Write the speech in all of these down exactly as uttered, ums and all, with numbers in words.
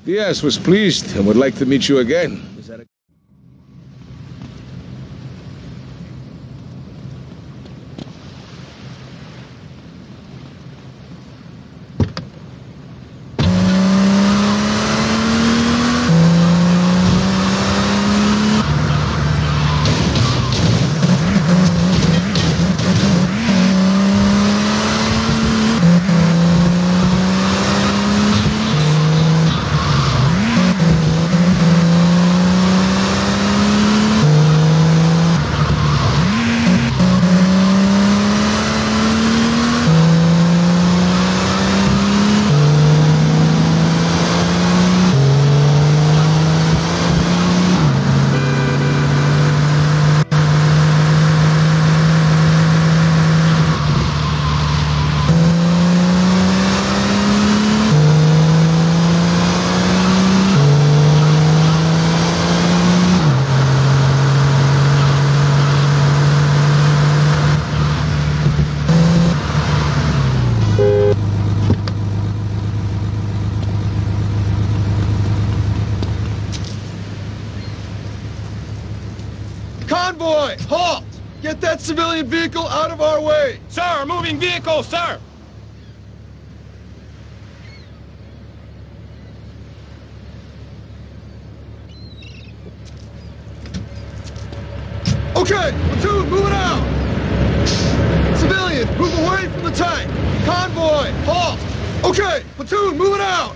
Diaz was pleased and would like to meet you again. Is that a Convoy, halt! Get that civilian vehicle out of our way! Sir, moving vehicle, sir! Okay, platoon, moving out! Civilian, move away from the tank! Convoy, halt! Okay, platoon, moving out!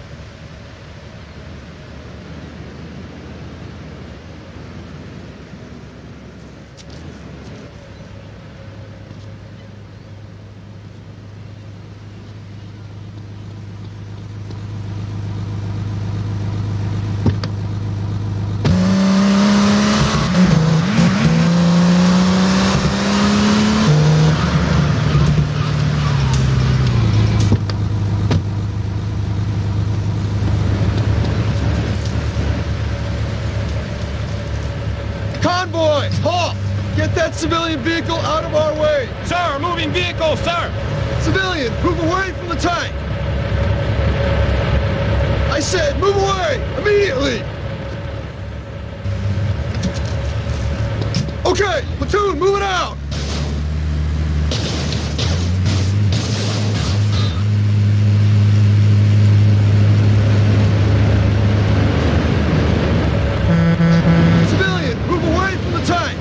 Convoy, halt! Get that civilian vehicle out of our way! Sir, moving vehicle, sir! Civilian, move away from the tank! I said move away, immediately! Okay, platoon, moving out! Civilian, move away from the tank!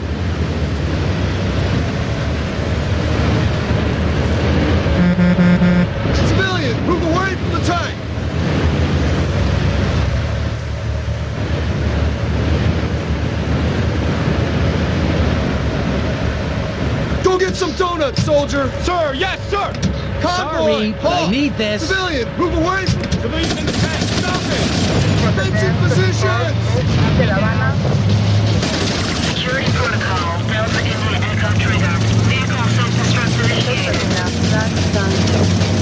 Civilian, move away from the tank! Go get some donuts, soldier! Sir, yes, sir! Convoy, Sorry, but I halt! need this. Civilian, move away from... Civilian in the tank, stop it! Defensive positions! Security protocol, Delta India aircraft trigger. Vehicle self-destruct initiated.